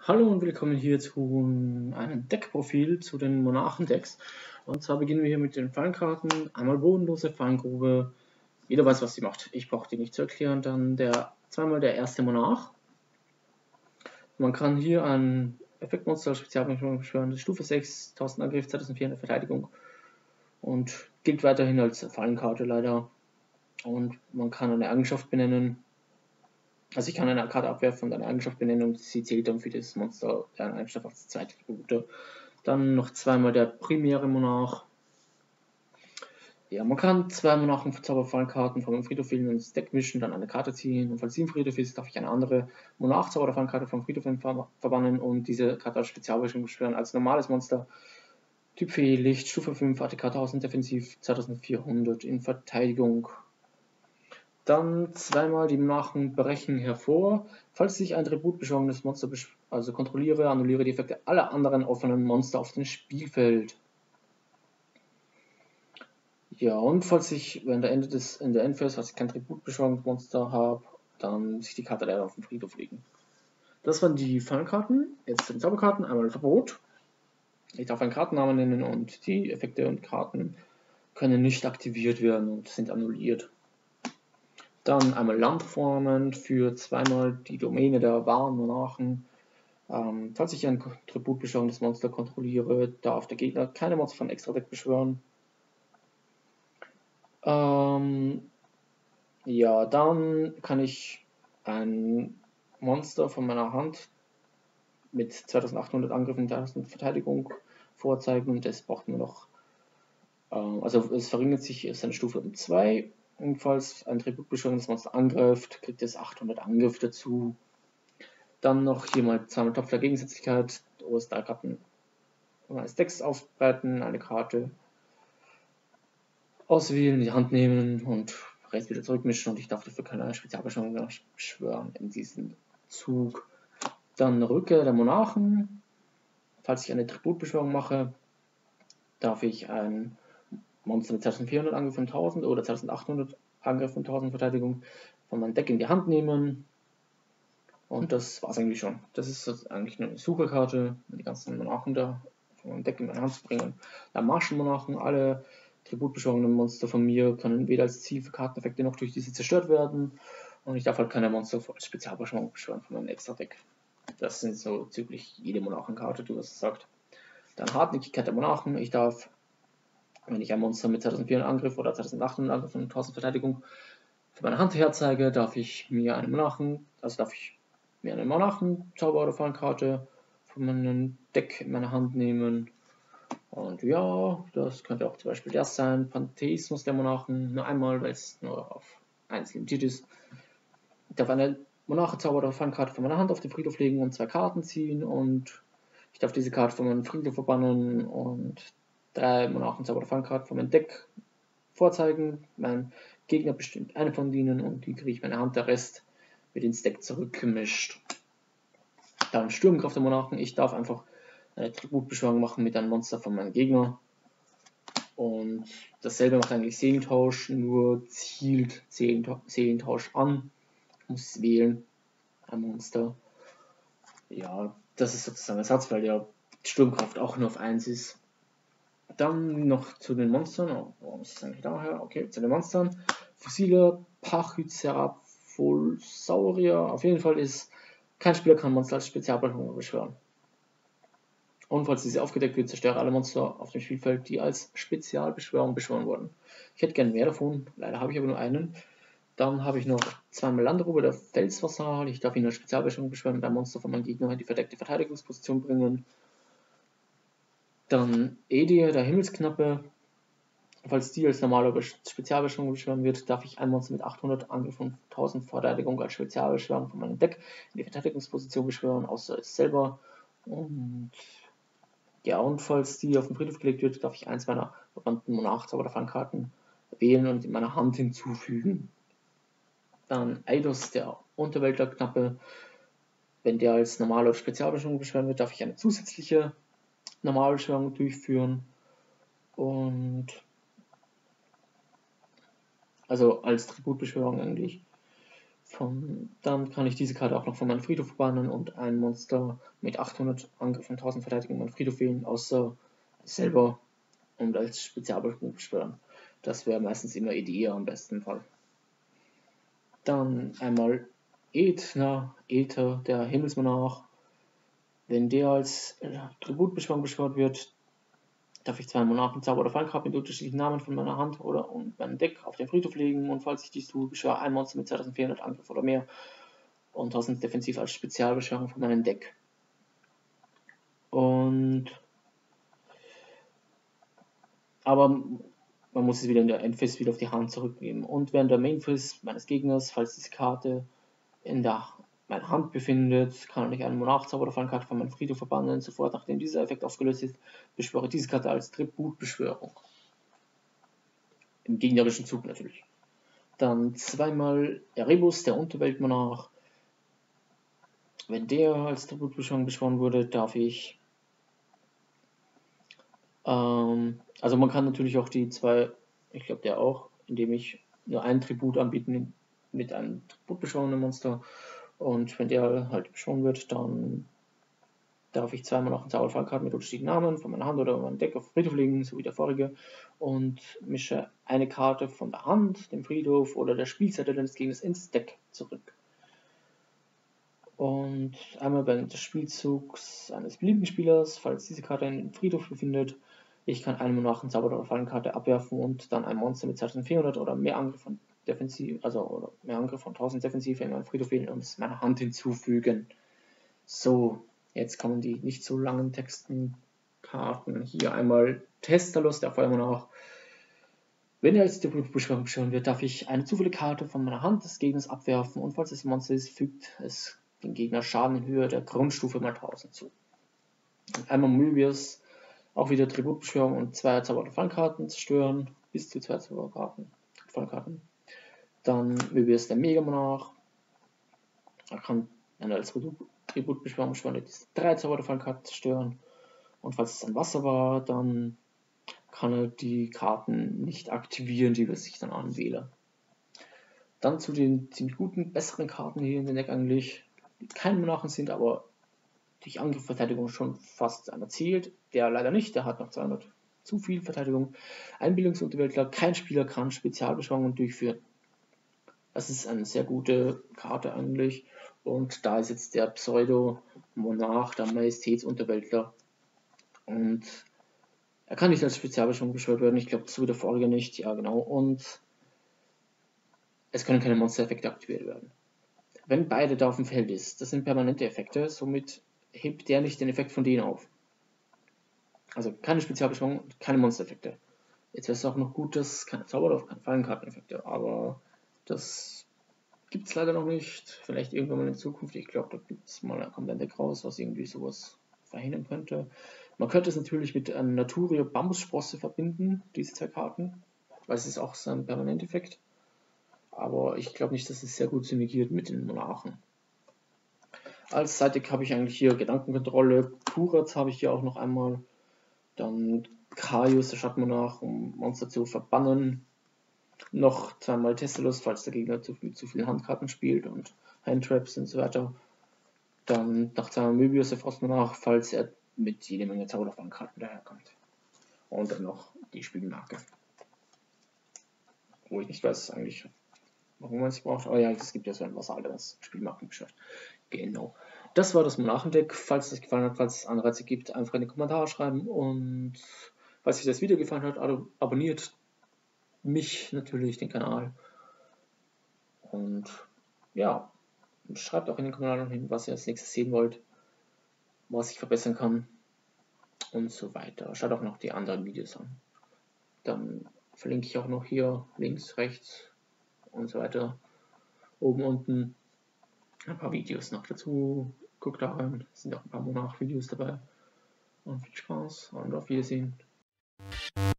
Hallo und willkommen hier zu einem Deckprofil zu den Monarchen-Decks. Und zwar beginnen wir hier mit den Fallenkarten. Einmal bodenlose Fallengrube. Jeder weiß, was sie macht. Ich brauche die nicht zu erklären. Dann zweimal der erste Monarch. Man kann hier ein Effektmonster als Spezialbeschwörung beschwören. Das ist Stufe 6, 1000 Angriff, 2400 Verteidigung. Und gilt weiterhin als Fallenkarte leider. Und man kann eine Eigenschaft benennen. Also ich kann eine Karte abwerfen und eine Eigenschaft benennen und sie zählt dann für das Monster eine Eigenschaft auf das zweite Attribut. Dann noch zweimal der primäre Monarch. Ja, man kann zwei Monarchen für Zauberfallenkarten vom Friedhof wählen und ins Deck mischen, dann eine Karte ziehen. Und falls sie im Friedhof ist, darf ich eine andere Monarch-Zauberfallenkarte vom Friedhof verbannen und diese Karte als Spezialbeschwörung beschwören als normales Monster. Typ Fee, Licht, Stufe 5, ATK 1000, Defensiv 2400 in Verteidigung. Dann zweimal die Monarchen brechen hervor. Falls ich ein tributbeschworenes Monster kontrolliere, annulliere die Effekte aller anderen offenen Monster auf dem Spielfeld. Ja, und falls ich in der Endphase, falls ich kein tributbeschworenes Monster habe, dann muss ich die Karte leider auf den Friedhof legen. Das waren die Fallenkarten. Jetzt sind Zauberkarten. Einmal Verbot. Ich darf einen Kartennamen nennen und die Effekte und Karten können nicht aktiviert werden und sind annulliert. Dann einmal Landformen für zweimal die Domäne der wahren Monarchen. Falls ich ein tributbeschworenes Monster kontrolliere, darf der Gegner keine Monster von Extra-Deck beschwören. Ja, dann kann ich ein Monster von meiner Hand mit 2800 Angriff und 1000 Verteidigung vorzeigen und es braucht nur noch, also es verringert sich seine Stufe um 2. Und falls ein tributbeschworenes Monster angreift, kriegt es 800 Angriff dazu. Dann noch hier mal zweimal Topf der Gegensätzlichkeit, OS3-Karten meines Decks aufbreiten, eine Karte auswählen, in die Hand nehmen und Rest wieder zurückmischen und ich darf dafür keine Spezialbeschwörung beschwören in diesem Zug. Dann Rückkehr der Monarchen. Falls ich eine Tributbeschwörung mache, darf ich ein Monster mit 2400 Angriff und 1000 oder 2800 Angriff und 1000 Verteidigung von meinem Deck in die Hand nehmen. Und das war's eigentlich schon. Das ist eigentlich eine Sucherkarte, die ganzen Monarchen da von meinem Deck in meine Hand zu bringen. Dann Marschenmonarchen, alle tributbeschworenen Monster von mir können weder als Ziel für Karteneffekte noch durch diese zerstört werden. Und ich darf halt keine Monster als Spezialbeschwörung beschwören von meinem Extra-Deck. Das sind so ziemlich jede Monarchenkarte, die was sagt. Dann Hartnäckigkeit der Monarchen. Ich darf, wenn ich ein Monster mit 2400 Angriff oder 2800 Angriff und 1000 Verteidigung von meiner Hand her zeige, darf ich mir eine Monarchen-Zauber oder Fallenkarte von meinem Deck in meine Hand nehmen. Und ja, das könnte auch zum Beispiel das sein. Pantheismus der Monarchen, nur einmal, weil es nur auf 1 limitiert ist. Ich darf eine Monarchenzauber oder Fallenkarte von meiner Hand auf den Friedhof legen und 2 Karten ziehen und ich darf diese Karte von meinem Friedhof verbannen und 3 Monarchenzauber oder Fallenkarten von meinem Deck vorzeigen. Mein Gegner bestimmt eine von denen und die kriege ich meine Hand, der Rest wird ins Deck zurückgemischt. Dann Sturmkraft der Monarchen. Ich darf einfach eine Tributbeschwörung machen mit einem Monster von meinem Gegner. Und dasselbe macht eigentlich Seelentausch, nur zielt Seelentausch an. Ich muss wählen, ein Monster. Ja, das ist sozusagen Ersatz, weil der Sturmkraft auch nur auf 1 ist. Dann noch zu den Monstern. Warum ist es eigentlich daher? Okay, zu den Monstern. Fossile Pachycephalosaurier. Auf jeden Fall ist kein Spieler kann Monster als Spezialbeschwörung beschwören. Und falls diese aufgedeckt wird, zerstöre alle Monster auf dem Spielfeld, die als Spezialbeschwörung beschworen wurden. Ich hätte gerne mehr davon, leider habe ich aber nur einen. Dann habe ich noch zweimal Landrobe, der Felsvassal. Ich darf ihn als Spezialbeschwörung beschwören und ein Monster von meinem Gegner in die verdeckte Verteidigungsposition bringen. Dann Edir, der Himmelsknappe. Falls die als normale Spezialbeschwörung beschwören wird, darf ich ein Monster mit 800 Angriff und 1000 Verteidigung als Spezialbeschwörung von meinem Deck in die Verteidigungsposition beschwören, außer es selber. Und ja, und falls die auf den Friedhof gelegt wird, darf ich eins meiner verwandten Monarchzauber oder Fangkarten wählen und in meiner Hand hinzufügen. Dann Eidos, der Unterweltlerknappe. Wenn der als normale oder Spezialbeschwörung beschwören wird, darf ich eine zusätzliche Normalbeschwörung durchführen. Und also als Tributbeschwörung eigentlich. Dann kann ich diese Karte auch noch von meinem Friedhof verbannen und ein Monster mit 800 Angriff und 1000 Verteidigung in meinen Friedhof wählen, außer selber und als Spezialbeschwörung beschwören. Das wäre meistens immer EDE am besten Fall. Dann einmal Aether, der Himmelsmonarch. Wenn der als Tributbeschwörung beschwört wird, darf ich 2 Monarchenzauber oder Fallkarten mit unterschiedlichen Namen von meiner Hand oder meinem Deck auf den Friedhof legen, und falls ich dies tue, beschwöre ein Monster mit 2400 Angriff oder mehr und 1000 defensiv als Spezialbeschwörung von meinem Deck. Aber man muss es wieder in der Endphase wieder auf die Hand zurückgeben. Und während der Mainphase meines Gegners, falls diese Karte in meiner Hand befindet, kann ich einen Monarchzauber oder Fallenkarte von meinem Friedhof verbannen. Sofort nachdem dieser Effekt aufgelöst ist, beschwöre diese Karte als Tributbeschwörung. Im gegnerischen Zug natürlich. Dann zweimal Erebus, der Unterweltmonarch. Wenn der als Tributbeschwörung beschworen wurde, darf ich. Also man kann natürlich auch die zwei, ich glaube der auch, indem ich nur einen Tribut anbieten mit einem tributbeschworenen Monster. Und wenn der halt beschworen wird, dann darf ich zweimal noch einen Zauberfallkarten mit unterschiedlichen Namen von meiner Hand oder meinem Deck auf den Friedhof legen, so wie der vorige, und mische eine Karte von der Hand, dem Friedhof oder der Spielseite deines Gegners ins Deck zurück. Und einmal während des Spielzugs eines beliebigen Spielers, falls diese Karte in den Friedhof befindet, ich kann eine Monarchenzauber oder Fallenkarte abwerfen und dann ein Monster mit 2400 oder mehr Angriff von Defensiv, oder mehr Angriff von 1000 Defensiv in meinen Friedhof wählen und es meiner Hand hinzufügen. So, jetzt kommen die nicht so langen Textenkarten. Hier einmal Testalos, der Feuermonarch. Wenn er als Tributbeschwörung beschworen wird, darf ich eine zufällige Karte von meiner Hand des Gegners abwerfen, und falls es ein Monster ist, fügt es den Gegner Schaden in Höhe der Grundstufe mal 1000 zu. Und einmal Möbius, auch wieder Tributbeschwörung und 2 Zauber- oder Fallenkarten zerstören, bis zu 2 Zauberkarten, Fallenkarten. Dann Möbius, der Megamonarch. Er kann, wenn er als Tributbeschwörung beschworen, 3 Zauber- oder Fallenkarten zerstören. Und falls es ein Wasser war, dann kann er die Karten nicht aktivieren, die wir sich dann anwählen. Dann zu den ziemlich guten, besseren Karten hier in den Deck eigentlich, die keine Monarchen sind, aber durch Angriffsverteidigung schon fast einer zählt. Der leider nicht, der hat noch 200 zu viel Verteidigung. Einbildungsunterweltler, kein Spieler kann Spezialbeschwörungen durchführen. Das ist eine sehr gute Karte eigentlich. Und da ist jetzt der Pseudo-Monarch, der Majestätsunterweltler. Und er kann nicht als Spezialbeschwörung beschwört werden. Ich glaube, so wie der vorige nicht. Ja, genau. Und es können keine Monster-Effekte aktiviert werden. Wenn beide da auf dem Feld ist, das sind permanente Effekte, somit hebt der nicht den Effekt von denen auf. Also keine Spezialbeschwörung, keine Monster-Effekte. Jetzt wäre es auch noch gut, dass keine Zauberlauf, keine Fallenkarteneffekte, aber das gibt es leider noch nicht. Vielleicht irgendwann mal in Zukunft. Ich glaube, da kommt ein Deck raus, was irgendwie sowas verhindern könnte. Man könnte es natürlich mit einer Naturia Bambussprosse verbinden, diese zwei Karten, weil es ist auch so ein Permanenteffekt. Aber ich glaube nicht, dass es sehr gut synergiert mit den Monarchen. Als Side-Deck habe ich eigentlich hier Gedankenkontrolle, Kuratz habe ich hier auch noch einmal, dann Kaius, der Schattenmonarch, um Monster zu verbannen, noch zweimal Testalos, falls der Gegner zu viele Handkarten spielt und Handtraps und so weiter, dann noch zweimal Möbius, der Frostmonarch, falls er mit jede Menge Zauberkarten daherkommt. Und dann noch die Spielmarke. Wo ich nicht weiß eigentlich, warum man es braucht. Aber ja, es gibt ja so ein Vasal, das Spielmarken beschafft. Genau. Das war das Monarchendeck. Falls es euch gefallen hat, falls es Anreize gibt, einfach in die Kommentare schreiben. Und falls euch das Video gefallen hat, abonniert mich natürlich, den Kanal. Und ja, schreibt auch in den Kommentaren hin, was ihr als nächstes sehen wollt, was ich verbessern kann und so weiter. Schaut auch noch die anderen Videos an. Dann verlinke ich auch noch hier links, rechts und so weiter, oben, unten ein paar Videos noch dazu. Guckt da rein, es sind auch ein paar Monarch-Videos dabei. Und viel Spaß und auf Wiedersehen.